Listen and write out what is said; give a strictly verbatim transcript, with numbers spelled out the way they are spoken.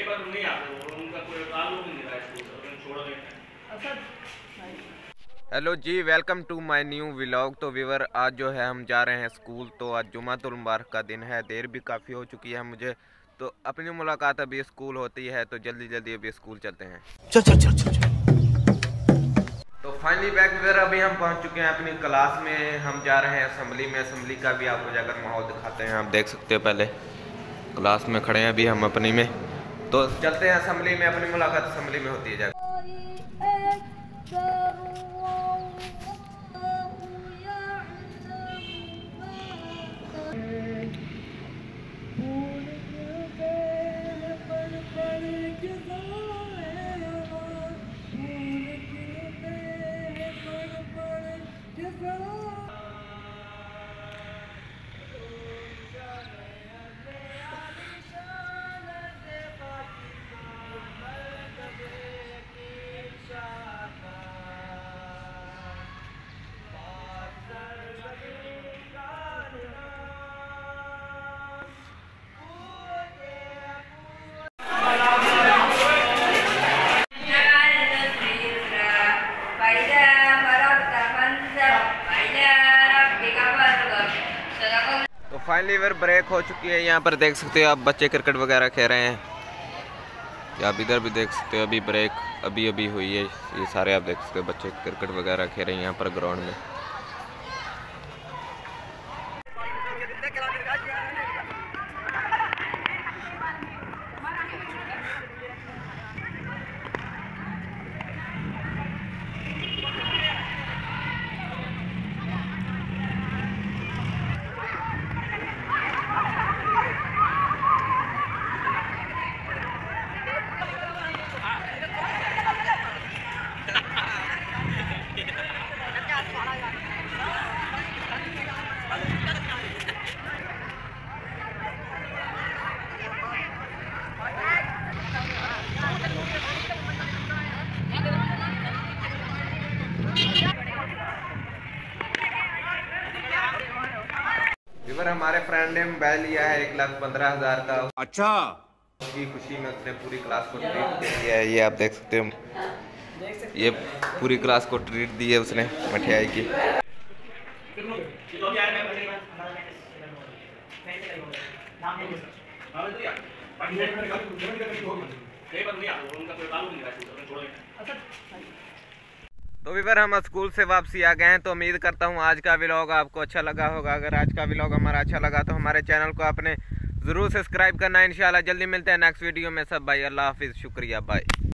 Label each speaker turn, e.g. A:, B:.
A: पर नहीं आते, उनका कोई ताल्लुक नहीं रहा स्कूल से, छोड़ देते हैं।
B: Hello ji, welcome to my new vlog. तो व्यूअर, आज जो है हम जा रहे हैं स्कूल। तो आज जुमातुल मुबारक का दिन है, देर भी काफ़ी हो चुकी है मुझे, तो अपनी मुलाकात अभी स्कूल होती है, तो जल्दी जल्दी अभी स्कूल चलते हैं। चल चल चल चल चल। तो फाइनली बैक व्यूअर, अभी हम पहुंच चुके हैं अपनी क्लास में। हम जा रहे हैं असेंबली में। असेंबली का भी आपको जाकर माहौल दिखाते हैं। आप देख सकते हो, पहले क्लास में खड़े हैं अभी हम अपनी में, तो चलते हैं असेंबली में। अपनी मुलाकात असेंबली में होती है जाकर। फाइनली फिर ब्रेक हो चुकी है। यहाँ पर देख सकते हो आप, बच्चे क्रिकेट वगैरह खेल रहे हैं। या आप इधर भी देख सकते हो, अभी ब्रेक अभी अभी हुई है। ये सारे आप देख सकते हो बच्चे क्रिकेट वगैरह खेल रहे हैं यहाँ पर ग्राउंड में। हमारे फ्रेंड ने मोबाइल लिया है एक लाख पंद्रह हजार का।
C: अच्छा,
B: उसकी खुशी में उसने पूरी क्लास को ट्रीट दिया है। ये आप देख सकते हो, ये पूरी क्लास को ट्रीट दी है उसने मठियाई की। तो व्यूअर, हम स्कूल से वापसी आ गए हैं। तो उम्मीद करता हूँ आज का व्लॉग आपको अच्छा लगा होगा। अगर आज का व्लॉग हमारा अच्छा लगा तो हमारे चैनल को आपने ज़रूर सब्सक्राइब करना है। इंशाल्लाह जल्दी मिलते हैं नेक्स्ट वीडियो में। सब भाई, अल्लाह हाफिज़, शुक्रिया, बाय।